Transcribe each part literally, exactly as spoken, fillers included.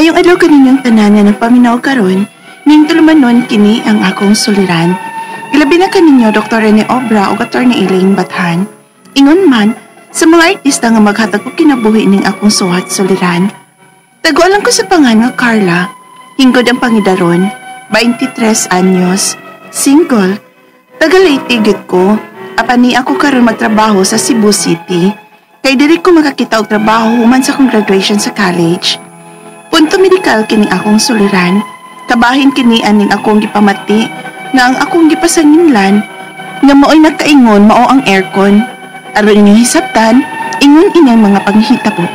Mayong adlaw kaninyong tanan nga nagpaminaw karon, ning tulumanon kini ang akong suliran. Ilabi na kaninyo Doktor Rene Obra o Attorney Elaine Bathan. Ingon man, sa mga artista nga maghatag og kinabuhi ning akong suhat suliran. Tagualan ko sa pangan nga Carla, hinggod ang pangidaron, twenty-tres anyos, single, taga-Leyte gyud ko, apan ni ako karon magtrabaho sa Cebu City. Kay diri ko makakita og trabaho human sa akong graduation sa college. Punto medikal kini akong suliran, kabahin kini aning akong gipamati nga ang akong gipasanginlan nga mao'y nagkaingon mao ang aircon. Aron inyong hisabtan, ingon inyang mga panghitabo.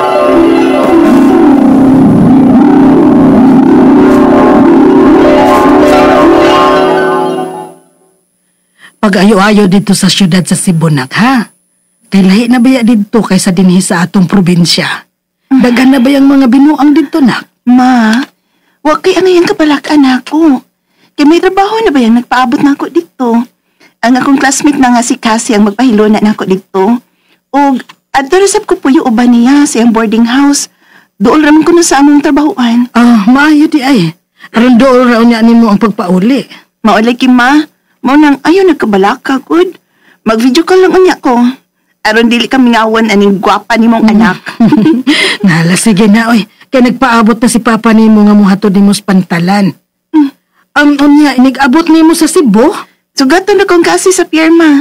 Pag-ayo-ayo dito sa syudad sa Cebu nak, ha? Kay lahi na baya dito kaysa dinhi sa atong probinsya. Daghan na ba yung mga binuang dito nak? Ma, wag kay ano yung kapalakan ako. Kay may trabaho na ba yung nagpaabot na ako dito? Ang akong classmate na nga si Cassie ang magpahilo na ako dito. O, adorasap ko po yung uban niya sa iyang boarding house. Dool raman ko na sa among trabahoan. Ah, maayo di ay. Aron dool raw niya nimo ang pagpauli. Maulay ki ma, mao nang ayaw nagkabalaka, good. Mag-video call lang unya ko. Aron dili kami ngawan aning gwapa nimong anak. Nala, sige na, oy. Kaya nagpaabot na si Papa nimo nga muhatod nimo sa pantalan. Hmm. Ang unya, inigabot nimo sa Cebu? Sugaton na kong kasi sa pirma.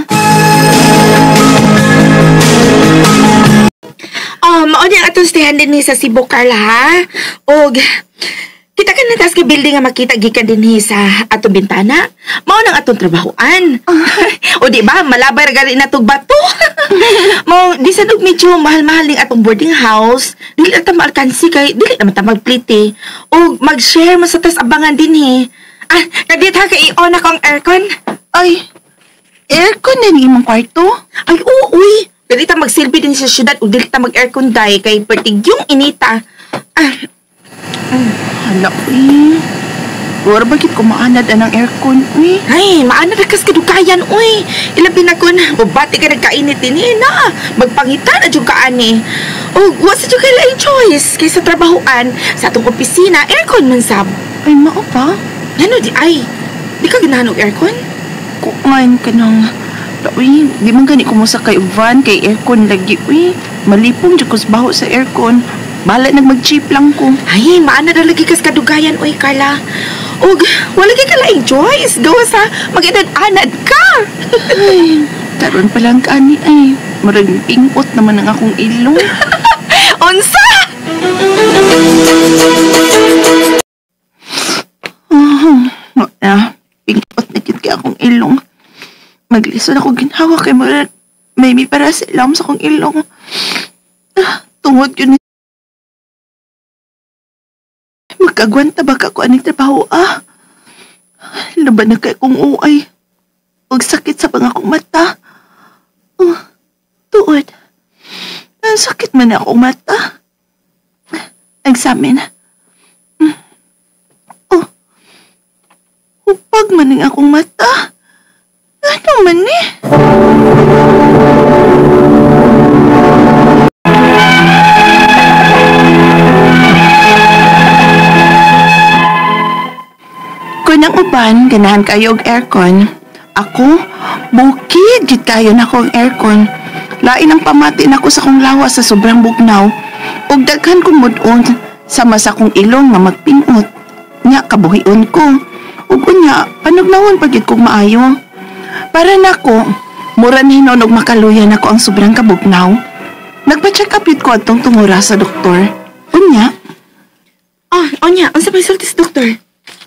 Oh, maon yung atong stayan din ni sa Cebu, Carla, ha? O, kita ka na tas ka building nga makita gikan din ni sa atong bintana. Mao nang atong trabahoan. O di ba, malabay ra gali na tog bato. Mo, di sa dug medyo mahal-mahal ning atong boarding house. Dili na ta maalkansi kay dili naman ta magplite. O mag-share mo sa tas abangan din he. Ah, kadit ha kay i-on akong aircon. Ay, aircon na ni imong kwarto? Ay, oo, uy. Dili ta magsilbi din sa syudad o dili ta mag-aircon day kay pertig yung inita. Ah, mm. Hala, uy. Wala bakit kumaanad ang aircon, uy? ay, maana na kas kadukayan, uy. Ilabi na kun, bubati ka nagkainit din eh, na. Magpangitan na dyan ka, ani. O, wasa dyan kayo laing choice. Kaysa trabahoan, sa atong opisina, aircon man sab. Ay, mao pa? Ano di, ay, di ka ganahan og aircon? Kumain ka nang... Uy, di man gani kumusa kay van, kay aircon lagi, uy. Malipong dyan ko sa baho sa aircon. Bahala nag mag-cheap lang ko. Ay, maana na lagi kas kadugayan, uy, Carla. Og, wala ka laing choice. Gawa sa mag-anad-anad ka. Ay, karon pa lang ka ni, ay. Marang pingpot naman ang akong ilong. Unsa? Uh, na, pingpot na kit kay akong ilong. Maglisod ako ginhawa kay marang may may para sa ilam sa akong ilong. Ah, tungod yun. Magkagwanta ba ka ko aning trabaho, ah? Laban na kay kong uay. Huwag sakit sa pangakong mata. Oh, tuod. Ang sakit man akong mata. Examine. Oh, upag man ang akong mata. Ano man eh? Kung ang uban, ganahan kayo og aircon. Ako, bukid gid kayo na ko ang aircon. Lain ang pamati na ko sa kong lawas sa sobrang bugnaw. Ug daghan kong mudon sama sa kong ilong nga magpinot. Nya kabuhion ko. Ug unya, panugnawon pagid kog maayo. Para nako, mura na hinon og makaluyan ako ang sobrang kabugnaw. Nagpa-check up yun ko atong tungura sa doktor. Unya. Ah, oh, onya, ang sabay sultis, doktor.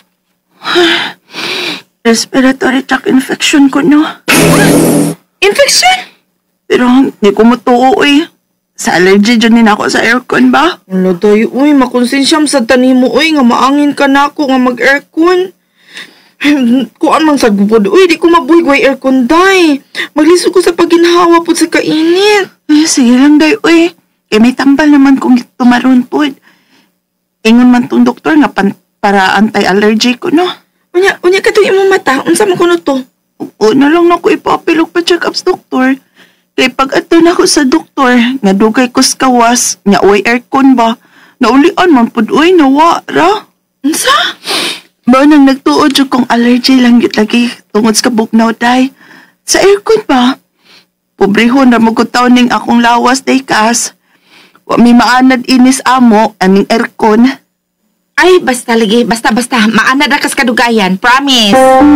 Respiratory tract infection ko, no? Infection? Pero hindi ko matuo, eh. Sa allergy dyan din ako sa aircon ba? Wala tayo, uy, makonsensyam sa tanim mo, uy, nga maangin ka na ako nga mag-aircon. Kuan man sa gubod, uy, di ko mabuhigway aircon, day. Maglisod ko sa paginhawa po sa kainit. Eh, sige lang, day, uy. Eh, may tambal naman kung tumaron po. Ingon man tong doktor nga pan para anti-allergy ko, no? Unya, unya ka itong imong mata, unsa man ko na to? Oo na lang na ko ipapilog pa check up sa doktor. Kay pag ato na ako sa doktor, nga dugay ko sa kawas, nga uy aircon ba, Naulian man pud uy nawa ra. Unsa? Ba nang nagtuod jud kong allergy lang gyud lagi tungod sa kabugnaw day. Sa aircon ba? Pobrehon ra mo ko taon ning akong lawas day kas. Wa mi maanad inis amo aning aircon. Ay, basta lagi. Basta, basta. Maanad ra kas kadugayan. Promise.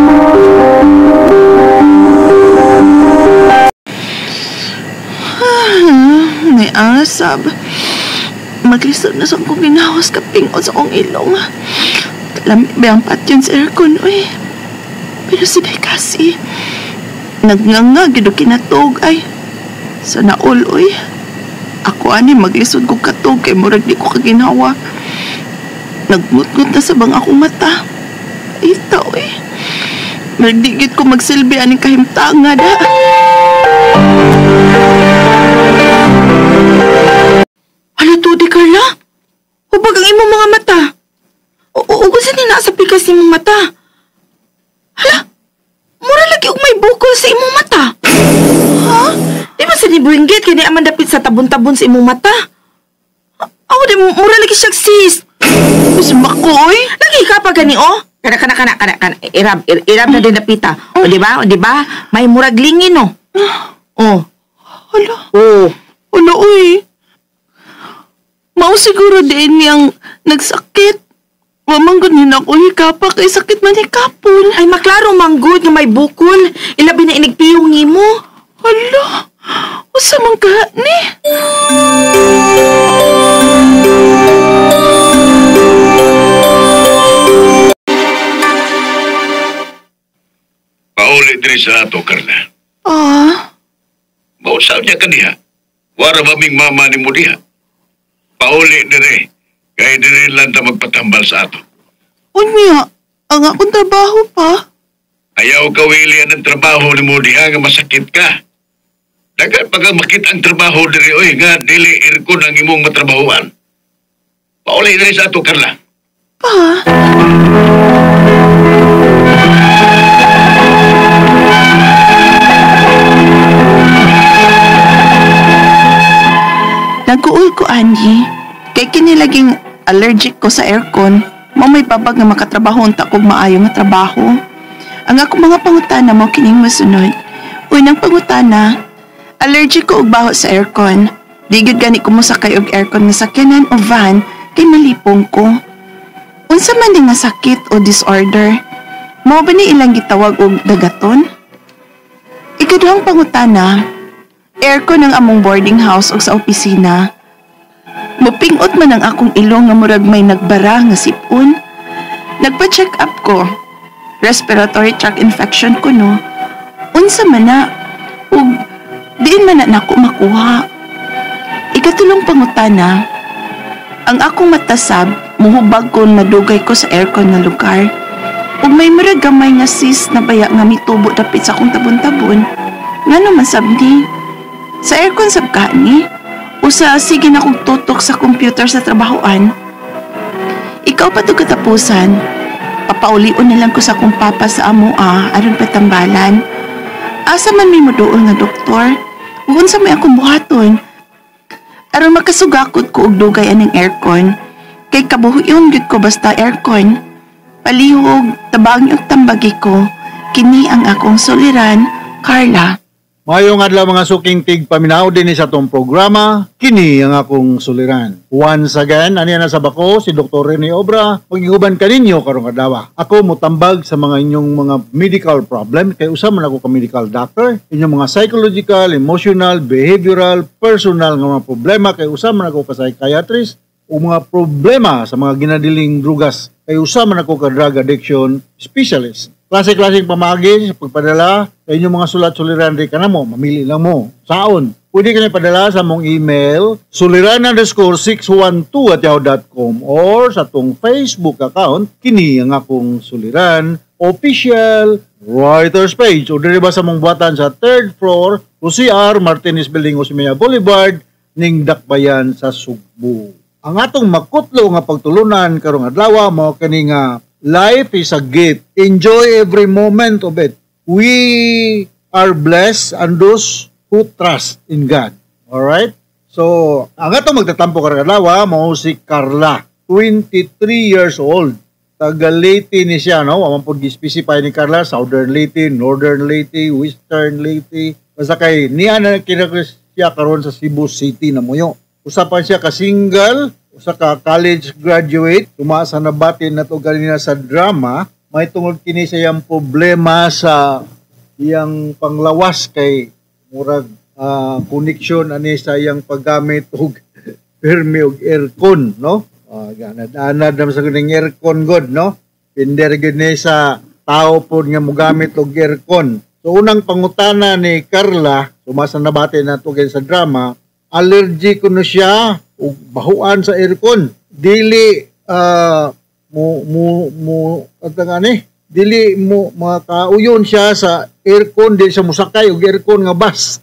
May asab. Maglisod na sa kong ginawas ka pingon sa kong ilong. Kalamit ba ang patyon sa aircon, uy. Pero si Day kasi, nagnganga, gido kinatog, ay. Sa naol, uy. Ako ani, maglisod ko katog, kay murag di ko kaginawa. Nagmutngot na sa bang akong mata. Ito, uy. Nagdigit ko magsilbi aning kahimtanga, da. Hala to, di Carla? Hubag ang imong mga mata. O gusto ni nasa pikas imong mata. Hala, mura lagi og may bukol sa imong mata. Ha? Di ba sa nibuinggit kaya ni aman dapit sa tabon-tabon sa imong mata? Ako di mura lagi siya sis. Mas makoy. Lagi ka pa gani oh. Kana kana kana kana kana irab ir, irab na din napita. O di ba? O di ba? May murag lingin oh. Oh. Hala. Oh. Hala, uy. Mao siguro din niyang nagsakit. Wamanggod niya na ko hikapa kay sakit man hikapon. Ay maklaro manggod nga may bukol. Ilabi na inigpiyong nimo. Hala, usa man ka ni? Paulit din sa ato, Carla. Ah, Mausap niya ka niya. Wara maming mama ni mo diha. Pauli dire, kaya dire lang ta magpatambal sa ato. unya, ang akong trabaho pa. Ayaw kawilian ng trabaho ni mo diha nga masakit ka. Dagan pag makita ang trabaho dire oy nga dili irkon ang imong matrabahuan. Pauli dire sa ato, Carla. Pa, nag-uul ko, Angie. Kay kinilaging allergic ko sa aircon, mo may babag nga makatrabaho unta kog maayo nga trabaho. Ang ako mga pangutana mo kining masunod. Unang pangutana, allergic ko og baho sa aircon. Di gyud gani ko mosakay og aircon nga sakyanan o van kay malipong ko. Unsa man din nga sakit o disorder? Mao ba ni ilang gitawag og dagaton? Ikaduhang pangutana, aircon ang among boarding house o sa opisina. Mupingot man ang akong ilong nga murag may nagbara nga sipon. Nagpa-check up ko. Respiratory tract infection ko no. Unsa man na, ug diin man na nako makuha. Ikatulong pangutana, ang akong matasab, muhubag ko madugay ko sa aircon nga lugar. Ug may murag gamay nga sis na baya nga mitubo dapit sa akong tabon-tabon. Ngano man sabni? Sa aircon sab ka ni? O sa sige na kong tutok sa computer sa trabahoan? Ikaw pa to katapusan. Papaulion na lang ko sa akong papa sa amo ah, aron patambalan. Asa man may moduol nga doktor? Ugon sa may akong buhaton. Aron makasugakot ko og dugay aning aircon. Kay kabuhuyon gyud ko basta aircon. Palihog, tabang og tambagi ko. Kini ang akong soliran, Carla. Mayong adlaw mga suking tig paminaw din sa tong programa, kini ang akong suliran. Once again, ani na sa bako si Doktor Rene Obra, pagiguban kaninyo karong adlaw. Ako motambag sa mga inyong mga medical problem kay usa man ako ka medical doctor. Inyong mga psychological, emotional, behavioral, personal nga mga problema kay usa man ako ka psychiatrist o mga problema sa mga ginadiling drugas kay usa man ako ka drug addiction specialist. Klase-klaseng pamagi sa pagpadala sa inyong mga sulat-suliran di ka na mo, mamili lang mo. Saon? Pwede ka na padala sa mong email suliran underscore six one two at yahoo dot com or sa tong Facebook account, kini ang akong suliran, official writer's page. O diri ba sa mong buhatan sa third floor, O C R Martinez Building, Osimea Boulevard, ning Dakbayan sa Sugbo. Ang atong makutlo nga pagtulunan karong adlaw mo kani nga life is a gift. Enjoy every moment of it. We are blessed and those who trust in God. Alright? So, ang ato magtatampo karagadawa, mao si Carla, twenty-three years old. Taga Leyte ni siya, no? Waman po gi-specify ni Carla, Southern Leyte, Northern Leyte, Western Leyte. Basta kay niya na kinakris siya karon sa Cebu City na muyo. Usapan siya ka single, usa ka college graduate, tumasa na batin na to ganina sa drama, may tungod kini sa iyang problema sa iyang panglawas kay murag uh, connection ani sa iyang paggamit og permi og aircon, no? Uh, ganad-anad naman sa kuning aircon god, no? Pinder gid ni sa tao po nga mogamit og aircon. So unang pangutana ni Carla, tumasa na batin na to sa drama, allergy kuno siya ug bahuan sa aircon. Dili uh, mo mo mo atangani dili mo makauyon siya sa aircon, di siya musakay og aircon nga bus.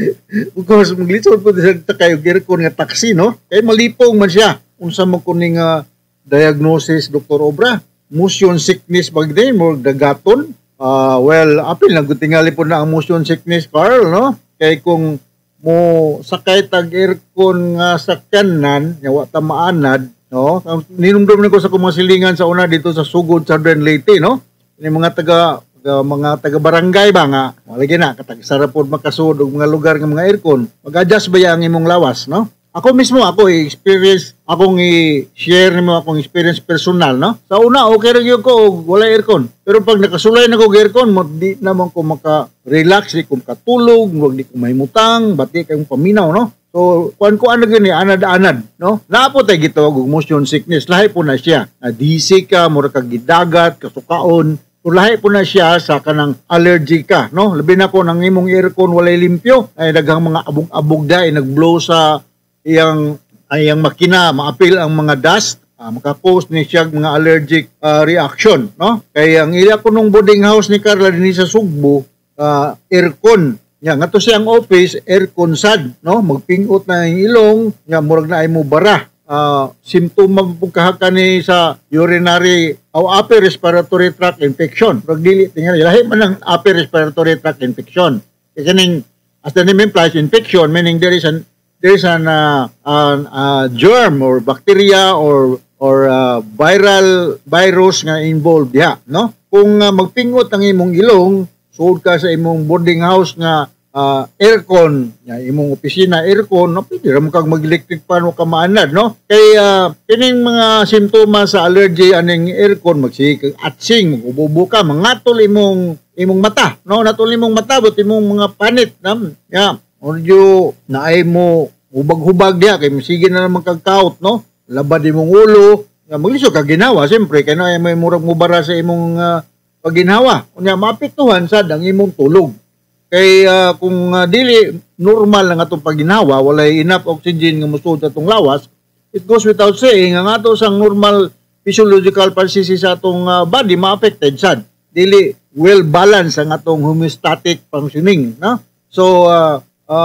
Because maglitsod po siya takay og aircon nga taxi, no? Kay malipong man siya. Unsa mo kuning uh, diagnosis, Doktor Obra? Motion sickness bagday mo dagaton. Uh, well, apil na gutingali po na ang motion sickness, Carl, no? Kay kung mo sakay tag aircon nga sakyanan, nga wa ta maanad, no? Ninumdum ko sa mga silingan sa una dito sa Sugod, Southern Leyte, no? Ini mga taga, taga mga taga barangay ba nga, malagi na katag sarapod makasud og mga lugar nga mga aircon. Mag-adjust ba ya ang imong lawas, no? Ako mismo, ako experience, akong i-share nimo akong experience personal, no? Sa una, okay rin yun ko, wala aircon. Pero pag nakasulay na ko aircon, di naman ko maka-relax, di ko makatulog, di ko mahimutang, bati kayong paminaw, no? So, kuan ko ano gani, anad-anad, no? Naapo tayo gitawag og motion sickness, lahi po na siya. Na-dizzy ka, mura ka gidagat, kasukaon, so lahi po na siya sa kanang allergy ka, no? Labi na po ng imong aircon walay limpyo, ay daghang mga abog-abog da, ay nag-blow sa iyang ayang makina, maapil ang mga dust, uh, maka-cause ni siya mga allergic uh, reaction, no? Kaya ang ila ko nung boarding house ni Carla din sa Sugbo, uh, aircon. Nya ngato siyang office, aircon sad, no? Magpingot na ang ilong, nya murag na ay mo bara. Uh, simptoma po kahaka ni sa urinary o upper respiratory tract infection. Murag dili tingali lahi man ang upper respiratory tract infection. Kaya kaning as the name implies, infection meaning there is an there's an uh, an uh, germ or bacteria or or uh, viral virus nga involved ya, no? Kung uh, magpingot ang imong ilong, suod ka sa imong boarding house nga uh, aircon, ya imong opisina aircon, no, pwede ra mo kag mag-electric fan o kamaanad, no? Kay uh, kining mga simptomas sa allergy aning aircon, magsig atsing, ububo ka, mangatol imong imong mata, no? Natol imong mata but imong mga panit, no? Ya, oryo naay mo hubag-hubag diya kay sige na naman kag-count, no? Labad imong ulo, nga maglisod ka ginawa siyempre kay na may murag mubara sa imong uh, pagginhawa. Unya maapektuhan sad ang imong tulog. Kay uh, kung uh, dili normal ang atong pagginhawa, walay enough oxygen nga musud atong lawas, it goes without saying ang ato sang normal physiological processes sa atong uh, body ma-affected sad. Dili well balanced ang atong homeostatic functioning, no? So uh,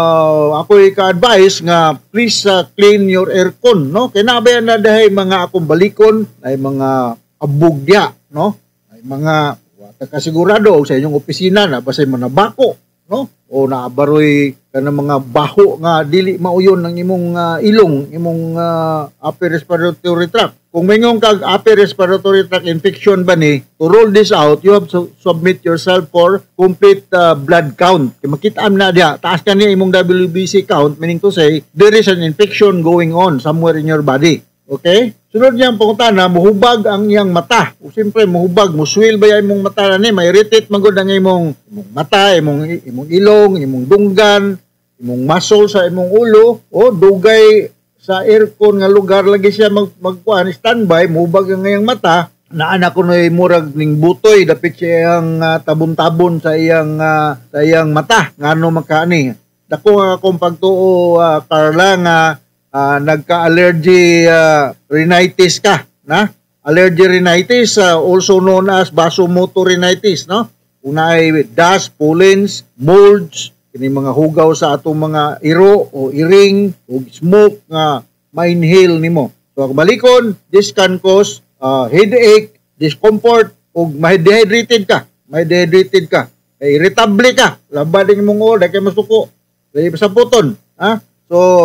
Uh, ako ika-advise nga please uh, clean your aircon, no? Kaya nabayan na dahay mga akong balikon, ay mga abugya, no? Ay mga wata kasigurado sa inyong opisina na basay manabako, no? O naabaroy ka ng mga baho nga dili mauyon ng imong uh, ilong, imong uh, upper respiratory tract. Kung mayroong kag upper respiratory tract infection ba ni, to roll this out, you have to submit yourself for complete uh, blood count. Kaya makitaan na diya, taas ka niya imong W B C count, meaning to say, there is an infection going on somewhere in your body. Okay? Sunod niyang pangutana, muhubag ang iyang mata. O siyempre, muhubag, muswil ba yung imong mata na ni? May irritate magod ang imong, imong mata, imong, imong ilong, imong dunggan, imong muscle sa imong ulo, o dugay sa aircon nga lugar lagi siya mag magkuan standby mubag ang iyang mata na anak ko noy murag ning butoy dapit siya ang uh, tabon-tabon sa iyang uh, sa iyang mata ngano makaani dako nga akong pagtuo uh, Carla nga uh, nagka-allergy uh, rhinitis ka na allergy rhinitis uh, also known as vasomotor rhinitis, no? Una ay dust, pollens, molds, kini mga hugaw sa atong mga iro o iring o smoke nga ma-inhale nimo. So balikon, this can cause uh, headache, discomfort o ma-dehydrated ka. Ma-dehydrated ka. Kay irritable ka. Labad din mong ulo, kay masuko. Kay sa puton, ha? So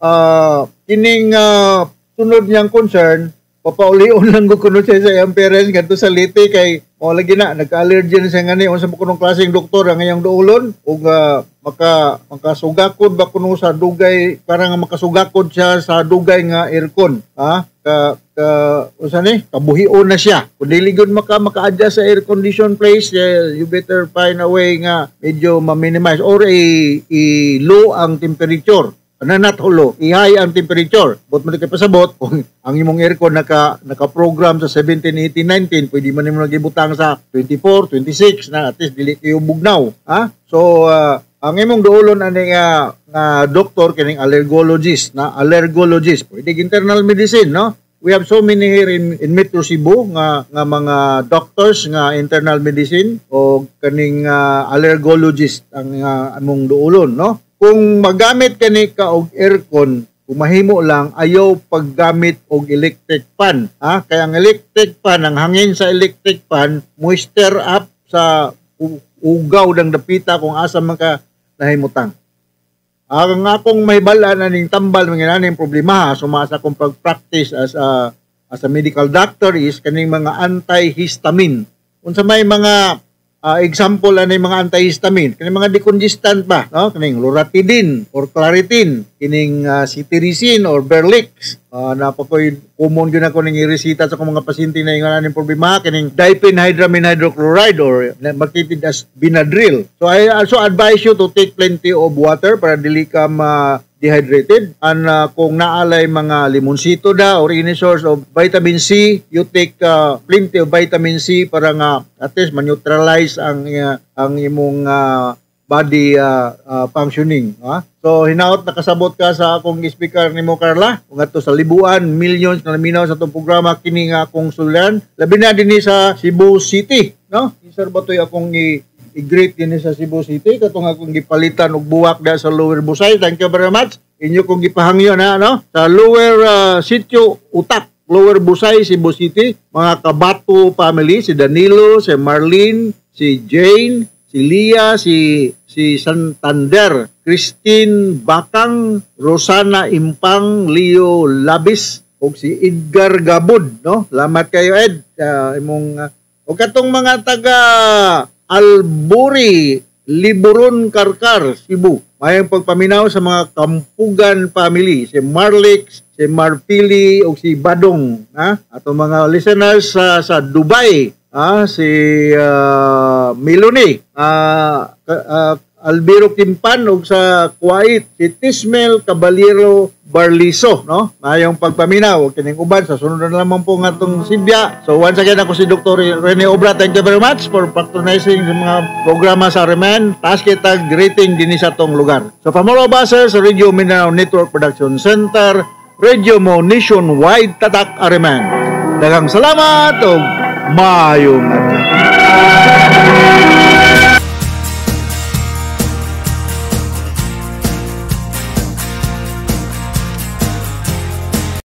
ah, kining ah, sunod niyang concern, papaulion lang ko kuno siya sa iyang parents ngadto sa liti kay mo lagi na nagka-allergy na siya ngani unsa mo kunong klaseng doktor ang iyang duolon ug uh, maka makasugakod ba kuno sa dugay para nga makasugakod siya sa dugay nga aircon ha ka ka unsa ni kabuhion na siya kun dili gyud maka maka-adjust sa air condition place uh, you better find a way nga medyo ma-minimize or i, i low ang temperature na not hulo, i-high ang temperature. But mo kay pasabot, kung ang imong aircon naka, naka-program sa seventeen, eighteen, nineteen, pwede man nimo nagibutang sa twenty-four, twenty-six na at least dili kayo bugnaw. Ha? So, uh, ang imong duolon ani nga, nga doktor, kining allergologist, na allergologist, pwede internal medicine, no? We have so many here in, in Metro Cebu nga, nga mga doctors nga internal medicine o kaning uh, allergologist ang uh, among duolon, no? Kung magamit kani ka og aircon, kung mahimo lang ayaw paggamit og electric fan. Ha? Kaya ang electric fan, ang hangin sa electric fan, moisture up sa ugaw ng dapita kung asa man ka nahimutang. Ang akong may balaan aning tambal mga naning problema sumasa kong pag-practice as a as a medical doctor is kaning mga antihistamine. Unsa may mga Uh, example ano yung mga antihistamine, kining mga decongestant ba, no? Kining loratadine or claritin, kining uh, cetirizine or Berlix. Uh, napakoy common gyud ako ning iresita sa akong mga pasyente na yung aning problema kining diphenhydramine hydrochloride or marketed as Benadryl. So I also advise you to take plenty of water para dili ka ma dehydrated and uh, kung naalay mga limonsito da or any source of vitamin C, you take uh, plenty of vitamin C para nga at least ma-neutralize ang uh, ang imong uh, body uh, uh, functioning. Ha? So hinaot nakasabot ka sa akong speaker nimo Carla kung ato sa libuan, millions na naminaw sa itong programa kini nga akong sulan labi na dinhi sa Cebu City, no? Sir Batoy akong i i-greet din sa Cebu City katong akong gipalitan og buwak da sa Lower Busay. Thank you very much. Inyo kong gipahangyo na no sa Lower uh, Sitio Utak, Lower Busay, Cebu City. Mga Kabato family, si Danilo, si Marlene, si Jane, si Lia, si si Santander, Christine Bakang, Rosana Impang, Leo Labis ug si Edgar Gabud, no? Salamat kayo Ed sa uh, imong uh, ug katong mga taga Alburi, Liburon, Karkar, Cebu. Mayang pagpaminaw sa mga Kampugan family, si Marlix, si Marpili, o si Badong. Ha? At mga listeners sa, sa Dubai, ha? Si uh, Miloni, uh, uh, Albiro Kimpan, o sa Kuwait, si Tismel Caballero Barliso, no? Mayong pagpaminaw, kining uban sa sunod na lamang po nga itong Sibya. So once again, ako si Doctor Rene Obra. Thank you very much for patronizing sa mga programa sa Reman. Taas kita greeting din sa itong lugar. So from all of us sa Radio Mindanao Network Production Center, Radio Mo Nationwide Tatak Areman. Daghang salamat o mayong adlaw.